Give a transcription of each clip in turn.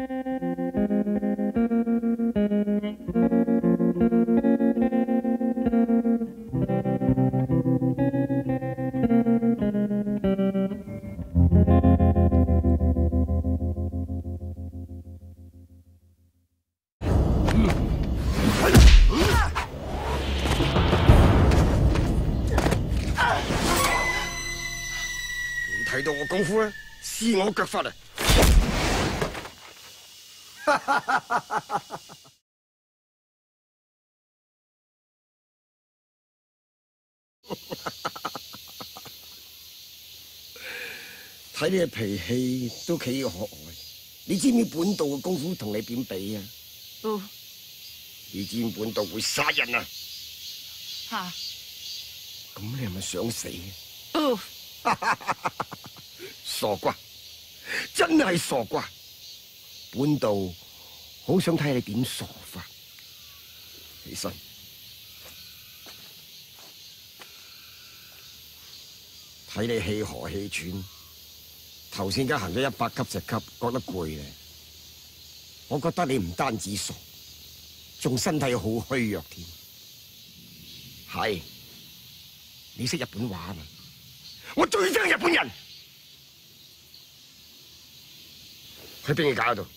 睇到我功夫啊，試我腳法啊！睇你嘅脾氣都幾可愛，你知唔知本道嘅功夫同你點比啊？ 哦， 你知唔知本道會殺人啊？ 吓， 咁你係咪想死啊？ 哦。 傻瓜，真係傻瓜！本道好想睇你點傻法。起身，睇你氣何氣喘，頭先家行咗100級石級，覺得攰咧。我覺得你唔單止傻，仲身體好虛弱添。係，你識日本話嘛？我最憎日本人。去邊個架嗰度？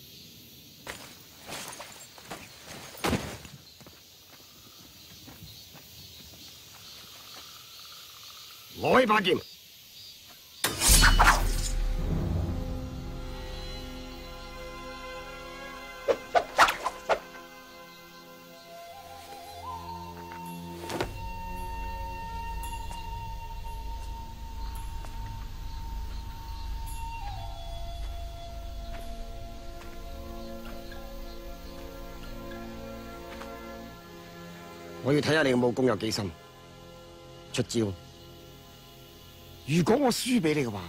攞起把劍。我要睇下你嘅武功有幾深。出招！如果我輸俾你嘅話，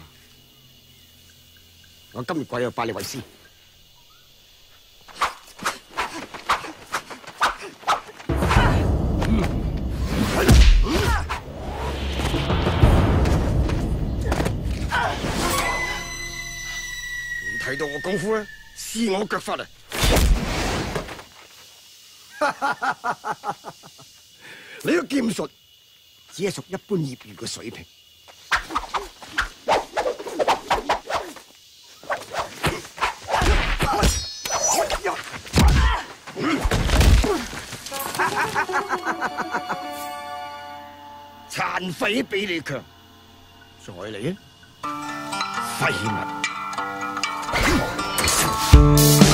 我今日鬼又拜你為師。你睇到我功夫啊，試我腳法啊！你個劍術只係屬一般業餘嘅水平。殘廢比你強，再嚟啊！廢物！